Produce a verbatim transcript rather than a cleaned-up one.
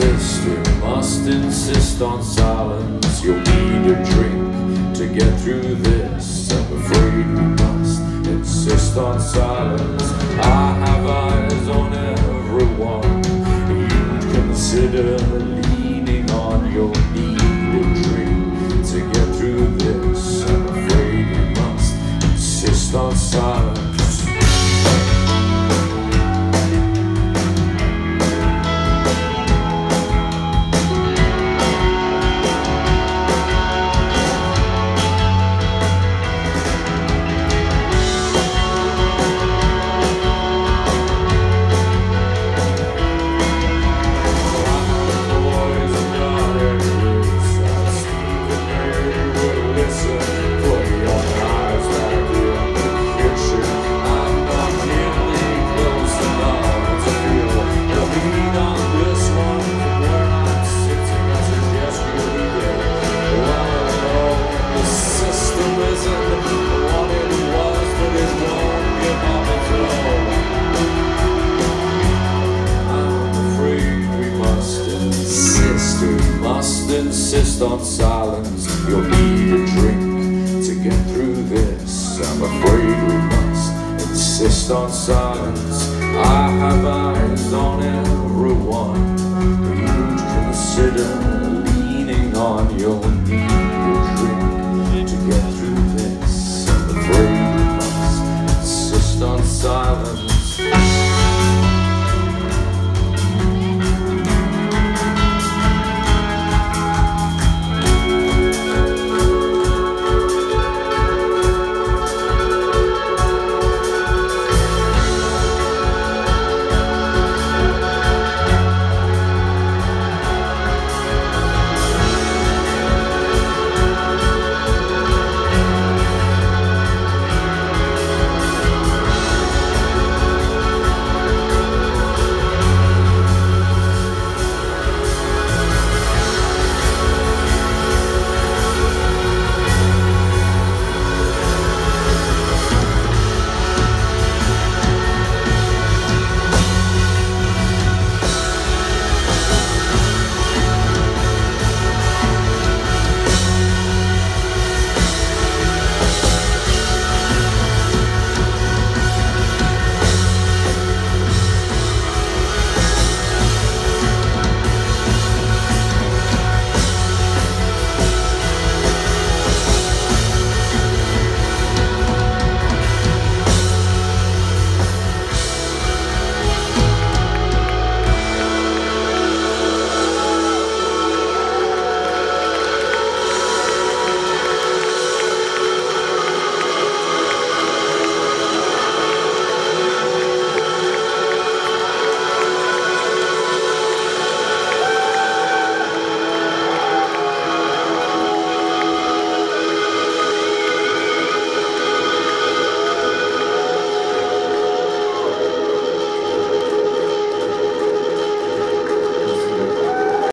sister must insist on silence. You'll need a drink to get through this. I'm afraid we must insist on silence. I have eyes on everyone. You consider leaning on. You'll need a drink to get through this. I'm afraid we must insist on silence. Insist on silence. You'll need a drink to get through this. I'm afraid we must insist on silence. I have eyes on everyone. You'd consider leaning on your